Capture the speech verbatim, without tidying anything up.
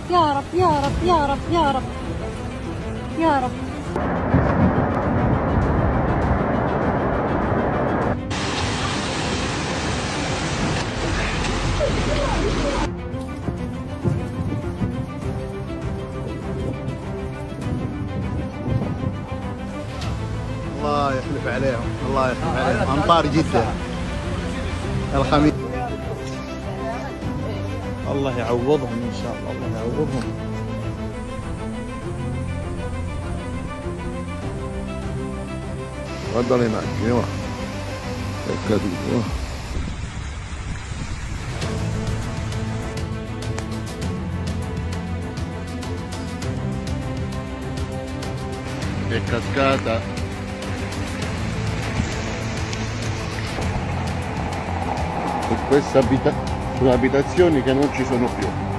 يا رب يا رب يا رب يا رب يا رب. الله يخلف عليهم، الله يخلف عليهم، أمطار جدا الخميس. الله يعوضهم إن شاء الله، الله يعوضهم. Guarda le macchine, va. È caduto, va. È cascata. E queste abita- sono abitazioni che non ci sono più.